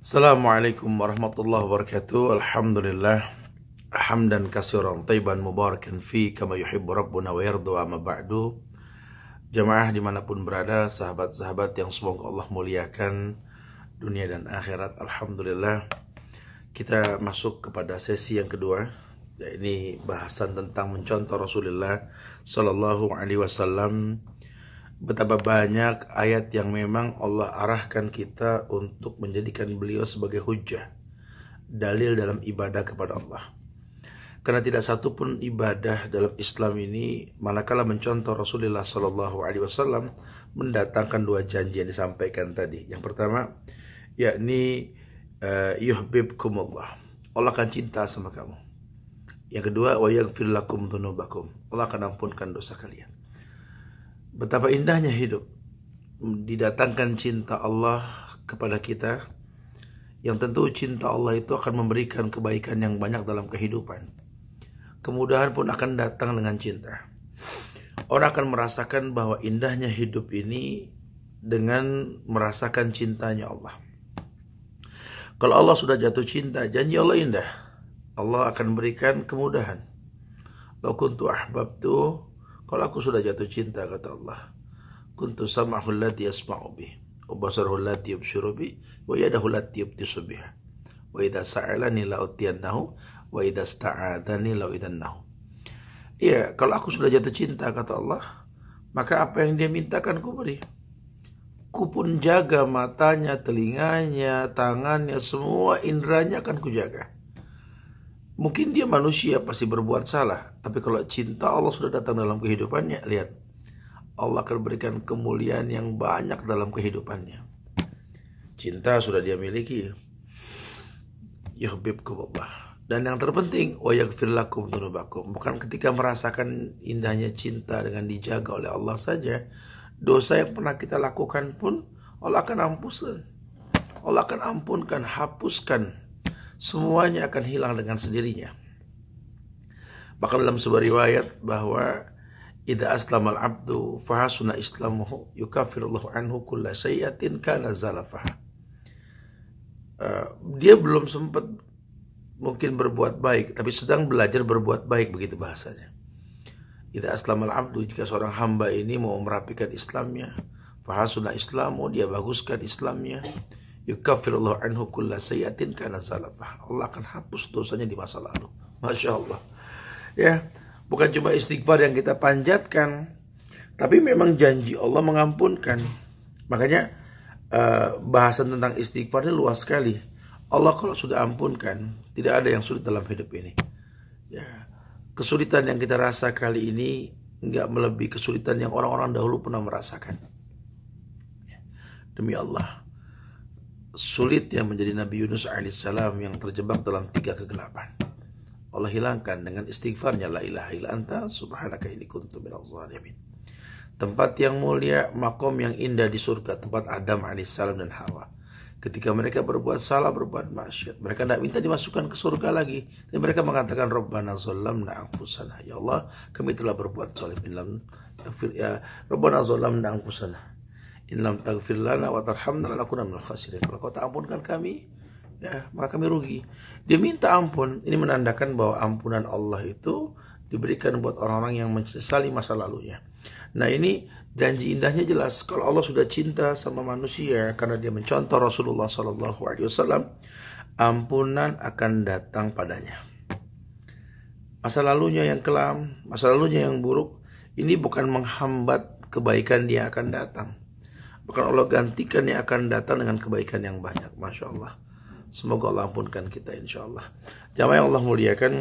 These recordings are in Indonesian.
Assalamualaikum warahmatullahi wabarakatuh. Alhamdulillah hamdan katsiran thayyiban mubarakan fi kama yuhibbu rabbuna wa yardu amma ba'du. Jamaah dimanapun berada, sahabat-sahabat yang semoga Allah muliakan dunia dan akhirat. Alhamdulillah kita masuk kepada sesi yang kedua, yakni bahasan tentang mencontoh Rasulullah Sallallahu Alaihi Wasallam. Betapa banyak ayat yang memang Allah arahkan kita untuk menjadikan beliau sebagai hujjah, dalil dalam ibadah kepada Allah. Karena tidak satu pun ibadah dalam Islam ini manakala mencontoh Rasulullah Sallallahu Alaihi Wasallam mendatangkan dua janji yang disampaikan tadi. Yang pertama, yakni yuhibbukumullah, Allah akan cinta sama kamu. Yang kedua, wa yaghfir lakum dzunubakum, Allah akan ampunkan dosa kalian. Betapa indahnya hidup, didatangkan cinta Allah kepada kita, yang tentu cinta Allah itu akan memberikan kebaikan yang banyak dalam kehidupan. Kemudahan pun akan datang dengan cinta. Orang akan merasakan bahwa indahnya hidup ini dengan merasakan cintanya Allah. Kalau Allah sudah jatuh cinta, janji Allah indah, Allah akan berikan kemudahan. Lau kuntu ahbabtu, kalau aku sudah jatuh cinta, kata Allah, kuntu sam'ahu allati yasma'u bih, wa basarahu allati yubsiru bih, wa yadahu allati yubtisu biha, wa idza sa'alani la utiyannahu, wa idza sta'adani la uidannahu. Iya, kalau aku sudah jatuh cinta, kata Allah, maka apa yang dia mintakan ku beri. Ku pun jaga matanya, telinganya, tangannya, semua indranya akan ku jaga. Mungkin dia manusia pasti berbuat salah, tapi kalau cinta Allah sudah datang dalam kehidupannya, lihat, Allah akan berikan kemuliaan yang banyak dalam kehidupannya. Cinta sudah dia miliki. Yuhibbukumullah. Dan yang terpenting, wa yaghfir lakum dzunubakum. Bukan ketika merasakan indahnya cinta dengan dijaga oleh Allah saja, dosa yang pernah kita lakukan pun Allah akan ampunkan. Allah akan ampunkan, hapuskan. Semuanya akan hilang dengan sendirinya. Bahkan dalam sebuah riwayat bahwa idza aslamal abdu fahasuna islamuhu yukaffirullahu anhu kulla sayyi'atin kana zalafaha. Dia belum sempat mungkin berbuat baik, tapi sedang belajar berbuat baik, begitu bahasanya. Idza aslamal abdu, jika seorang hamba ini mau merapikan Islamnya, fahasuna islamu, dia baguskan Islamnya, yukaffirullahu anhu kulla sayyi'atin kana salafah, Allah akan hapus dosanya di masa lalu. Masya Allah. Ya, bukan cuma istighfar yang kita panjatkan, tapi memang janji Allah mengampunkan. Makanya bahasan tentang istighfar ini luas sekali. Allah kalau sudah ampunkan, tidak ada yang sulit dalam hidup ini. Ya, kesulitan yang kita rasa kali ini enggak melebihi kesulitan yang orang-orang dahulu pernah merasakan. Demi Allah, sulit yang menjadi Nabi Yunus alaihissalam yang terjebak dalam 3 kegelapan. Allah hilangkan dengan istighfarnya, la ilaha illa anta subhanaka inni kuntu minadh dhalimin. Tempat yang mulia, makom yang indah di surga, tempat Adam alaihissalam dan Hawa. Ketika mereka berbuat salah, berbuat maksiat, mereka tidak minta dimasukkan ke surga lagi, dan mereka mengatakan Rabbana zalamna anfusana, ya Allah, kami telah berbuat zalim. Ya Rabbana zalamna anfusana, in lam taghfir lana wa tarhamna lanakunanna minal khasirin. Kalau kau tak ampunkan kami, ya, maka kami rugi. Dia minta ampun. Ini menandakan bahwa ampunan Allah itu diberikan buat orang-orang yang menyesali masa lalunya. Nah, ini janji indahnya jelas. Kalau Allah sudah cinta sama manusia karena dia mencontoh Rasulullah Sallallahu Alaihi Wasallam, ampunan akan datang padanya. Masa lalunya yang kelam, masa lalunya yang buruk, ini bukan menghambat kebaikan dia akan datang. Bahkan Allah gantikan yang akan datang dengan kebaikan yang banyak. Masya Allah. Semoga Allah ampunkan kita insya Allah. Jamaah yang Allah muliakan,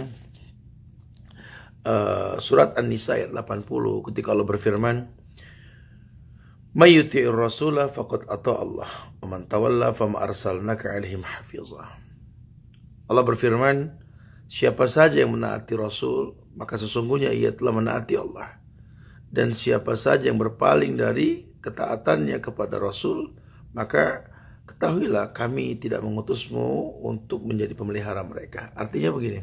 surat An-Nisa ayat 80, ketika Allah berfirman, may yuti'ir rasula faqad ata Allah wa man tawalla fama arsalnaka alaihim hafizah. Allah berfirman, siapa saja yang menaati Rasul, maka sesungguhnya ia telah menaati Allah. Dan siapa saja yang berpaling dari ketaatannya kepada Rasul, maka ketahuilah kami tidak mengutusmu untuk menjadi pemelihara mereka. Artinya begini,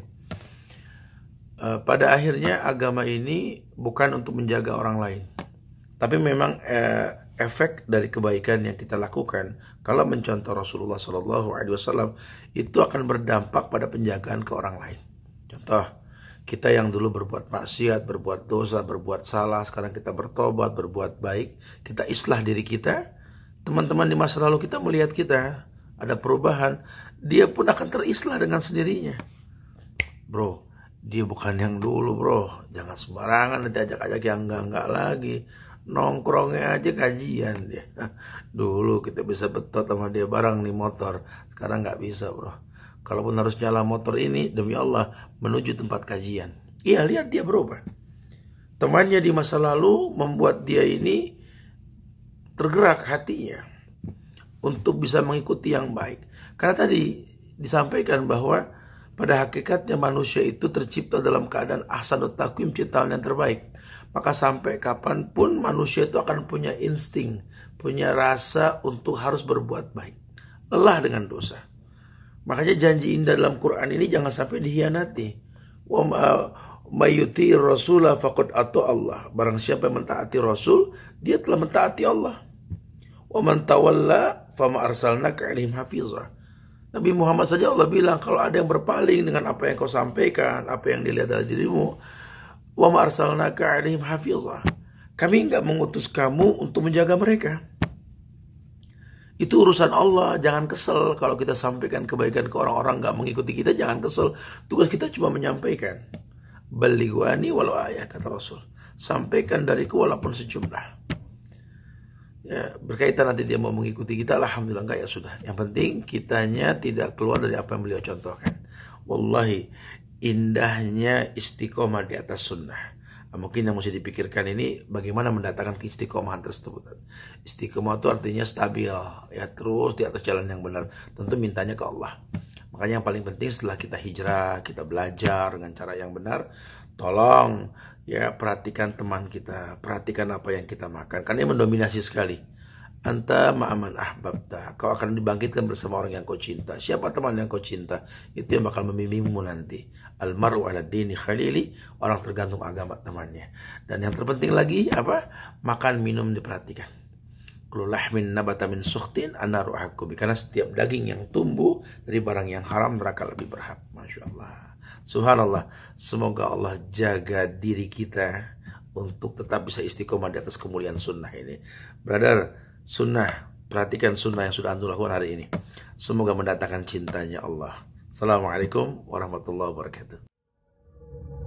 pada akhirnya agama ini bukan untuk menjaga orang lain, tapi memang efek dari kebaikan yang kita lakukan kalau mencontoh Rasulullah SAW itu akan berdampak pada penjagaan ke orang lain. Contoh, kita yang dulu berbuat maksiat, berbuat dosa, berbuat salah, sekarang kita bertobat, berbuat baik, kita islah diri kita. Teman-teman di masa lalu kita melihat kita ada perubahan, dia pun akan terislah dengan sendirinya. Bro, dia bukan yang dulu bro, jangan sembarangan nanti ajak-ajak yang enggak lagi. Nongkrongnya aja kajian dia. Dulu kita bisa betot sama dia bareng nih motor, sekarang nggak bisa bro. Kalaupun harus nyala motor ini, demi Allah menuju tempat kajian. Iya, lihat dia berubah. Temannya di masa lalu membuat dia ini tergerak hatinya untuk bisa mengikuti yang baik. Karena tadi disampaikan bahwa pada hakikatnya manusia itu tercipta dalam keadaan ahsanut taqwim, ciptaan yang terbaik. Maka sampai kapanpun manusia itu akan punya insting, punya rasa untuk harus berbuat baik. Lelah dengan dosa. Makanya janji indah dalam Quran ini jangan sampai dihianati. Wa mayuti rasulah faqad ata Allah. Barang siapa yang mentaati Rasul, dia telah mentaati Allah. Wa man tawalla fama arsalnaka alaihim hafizah. Nabi Muhammad saja Allah bilang, kalau ada yang berpaling dengan apa yang kau sampaikan, apa yang dilihat dari dirimu, wa ma arsalnaka alaihim hafizah. Kami enggak mengutus kamu untuk menjaga mereka. Itu urusan Allah. Jangan kesel kalau kita sampaikan kebaikan ke orang-orang enggak mengikuti kita, jangan kesel. Tugas kita cuma menyampaikan. Balighani walau ayah, kata Rasul. Sampaikan dariku walaupun sejumlah. Ya, berkaitan nanti dia mau mengikuti kita, alhamdulillah enggak ya sudah. Yang penting kitanya tidak keluar dari apa yang beliau contohkan. Wallahi, indahnya istiqomah di atas sunnah. Mungkin yang mesti dipikirkan ini bagaimana mendatangkan keistiqomahan tersebut. Istiqomah itu artinya stabil, ya terus di atas jalan yang benar. Tentu mintanya ke Allah. Makanya yang paling penting setelah kita hijrah, kita belajar dengan cara yang benar, tolong ya perhatikan teman kita, perhatikan apa yang kita makan. Karena ini mendominasi sekali. Anta ma'aman ahbabta. Kau akan dibangkitkan bersama orang yang kau cinta. Siapa teman yang kau cinta? Itu yang bakal membimbingmu nanti. Almaru ala dini khalili. Orang tergantung agama temannya. Dan yang terpenting lagi apa? Makan minum diperhatikan. Kullu lahmin nabata min sukhtin annaru ahakkubi. Karena setiap daging yang tumbuh dari barang yang haram, neraka lebih berhak. Masya Allah. Subhanallah. Semoga Allah jaga diri kita untuk tetap bisa istiqomah di atas kemuliaan sunnah ini. Brother, sunnah, perhatikan sunnah yang sudah antum lakukan hari ini. Semoga mendatangkan cintanya Allah. Assalamualaikum warahmatullahi wabarakatuh.